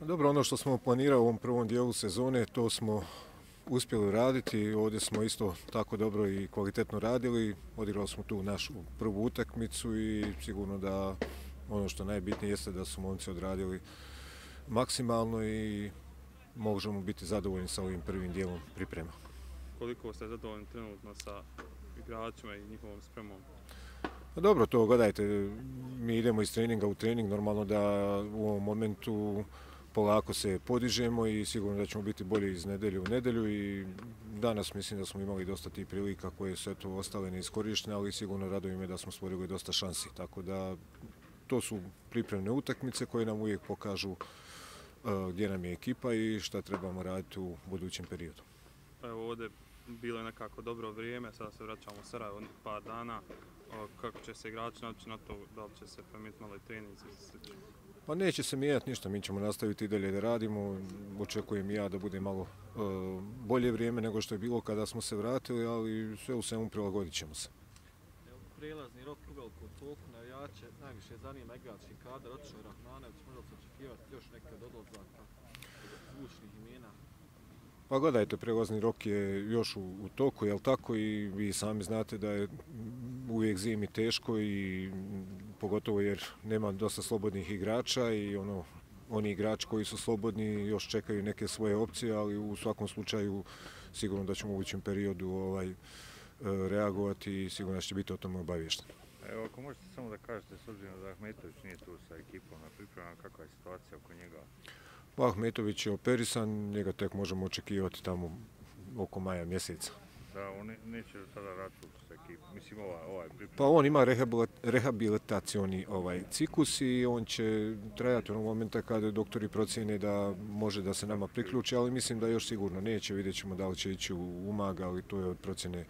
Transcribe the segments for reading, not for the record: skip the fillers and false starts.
Dobro, ono što smo planirali u ovom prvom dijelu sezone, to smo uspjeli raditi. Ovdje smo isto tako dobro i kvalitetno radili. Odigrali smo tu našu prvu utakmicu i sigurno da ono što najbitnije jeste da su momci odradili maksimalno i možemo biti zadovoljni sa ovim prvim dijelom priprema. Koliko ste zadovoljni trenutno sa igračima i njihovom spremom? Pa dobro, to gledajte, mi idemo iz treninga u trening, normalno da u ovom momentu polako se podižemo i sigurno da ćemo biti bolji iz nedjelje u nedjelju i danas mislim da smo imali dosta tih prilika koje su eto ostale neiskorištene, ali sigurno raduje me da smo stvorili dosta šansi, tako da to su pripremne utakmice koje nam uvijek pokažu gdje nam je ekipa i šta trebamo raditi u budućem periodu. Evo ovdje bilo je nekako dobro vrijeme, sada se vraćamo u Sarajevo par dana. Kako će se igrači naći na to, da li će se promijeniti malo i treninzi i slično? Pa neće se mijenjati ništa, mi ćemo nastaviti i dalje da radimo. Očekujem i ja da bude malo bolje vrijeme nego što je bilo kada smo se vratili, ali sve u svemu prilagodit ćemo se. Prijelazni rok uveliko u toku, navijače najviše zanima igrački kadar, otišao je Rahmanović, možda se očekivati još neke od odlazaka zvučnih imena. Pa gledajte, prijelazni rok je još u toku, jel tako, i vi sami znate da je uvijek zimi teško i pogotovo jer nema dosta slobodnih igrača i oni igrači koji su slobodni još čekaju neke svoje opcije, ali u svakom slučaju sigurno da ćemo u idućem periodu reagovati i sigurno da će biti o tome obaviješteni. Evo, ako možete samo da kažete, s obzirom da Ahmetović nije tu sa ekipom na pripremama, kakva je situacija oko njega? Pa Ahmetović je operisan, njega tek možemo očekivati tamo oko maja mjeseca. Da, on neće sada raditi sa ekipom, mislim ovaj priprema. Pa on ima rehabilitacioni ciklus i on će trajati onog momenta kada doktori procjene da može da se nama priključi, ali mislim da još sigurno neće, vidjet ćemo da li će ići u Umag, ali to je od procjene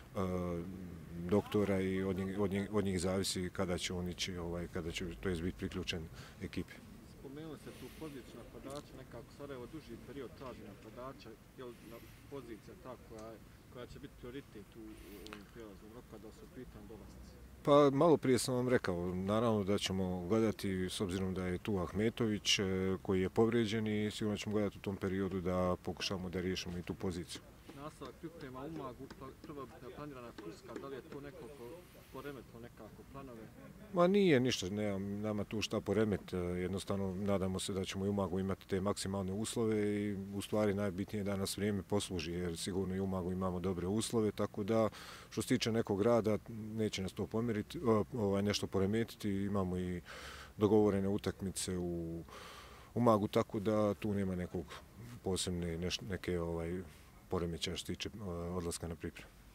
doktora i od njih zavisi kada će on ići, kada će to biti priključen ekipi. Spomenuli ste tu poziciju napadača, nekako Sarajevo duži period traži napadača, je li pozicija ta koja će biti prioritet u ovom prijelaznom roku kada su u pitanju dolasci? Pa malo prije sam vam rekao, naravno da ćemo gledati, s obzirom da je tu Ahmetović koji je povrijeđen i sigurno ćemo gledati u tom periodu da pokušamo da riješimo i tu poziciju. Nastavak priprema u Umagu, prva planirana Turska, da li je to nekako poremetilo nekako planove? Ma nije ništa, nama tu šta poremet, jednostavno nadamo se da ćemo i u Umagu imati te maksimalne uslove i u stvari najbitnije da nas vrijeme posluži jer sigurno i u Umagu imamo dobre uslove, tako da što se tiče nekog rada neće nas to nešto poremetiti, imamo i dogovorene utakmice u Umagu, tako da tu nema nekog posebne neke poremećaja što se tiče odlaska na pripremu.